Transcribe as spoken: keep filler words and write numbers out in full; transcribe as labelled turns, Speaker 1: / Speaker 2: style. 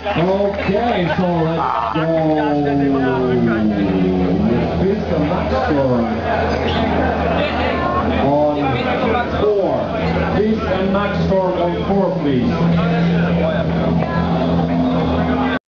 Speaker 1: Okay, so let's go. Fist and max score on four. Fist and max score on four, please.